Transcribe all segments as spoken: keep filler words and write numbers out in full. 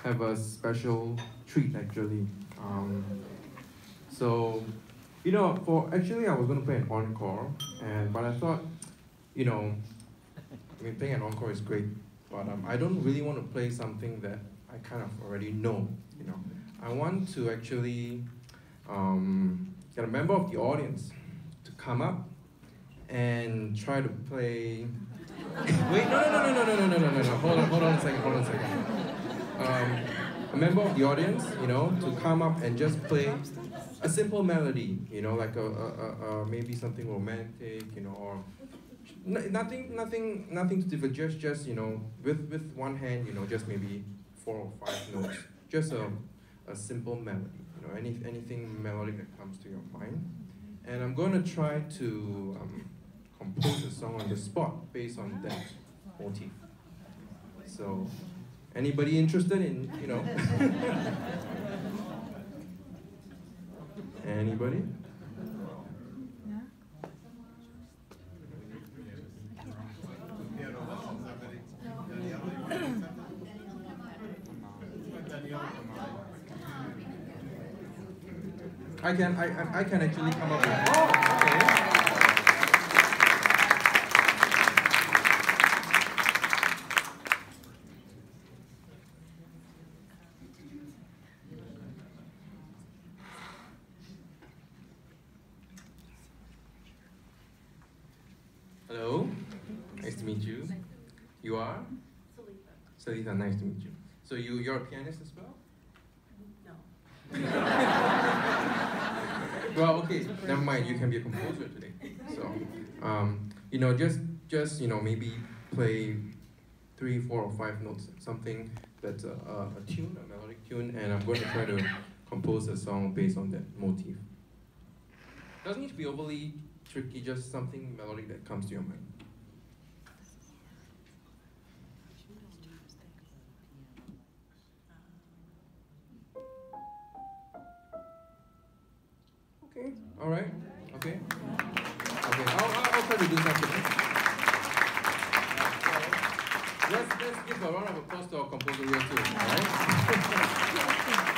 have a special treat actually. Um, so, you know, for actually I was going to play an encore, and but I thought, you know, I mean playing an encore is great, but um, I don't really want to play something that I kind of already know. You know, I want to actually um, get a member of the audience to come up and try to play. Wait, no, no, no, no, no, no, no, no, no, no. Hold on, hold on a second, hold on a second. Um, a member of the audience, you know, to come up and just play a simple melody, you know, like a, a, a, a maybe something romantic, you know, or n nothing, nothing, nothing to differ. Just, just you know, with with one hand, you know, just maybe four or five notes, just a a simple melody, you know, any anything melodic that comes to your mind. And I'm going to try to um, compose a song on the spot based on that motif. So, anybody interested in, you know? Anybody? I can, I, I, I can actually come up with, oh, okay. Hello, nice to meet you. You are? Salita. Salita, nice to meet you. So you, you're a pianist as well? Well, okay, never mind. You can be a composer today. So, um, you know, just, just you know, maybe play three, four, or five notes, something that's a, a, a tune, a melodic tune, and I'm going to try to compose a song based on that motif. Doesn't need to be overly tricky, just something melodic that comes to your mind. Okay, all right, okay. Okay, I'll, I'll, I'll try to do something. Let's, let's give a round of applause to our composer here too, all right?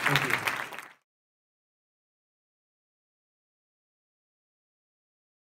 Thank you.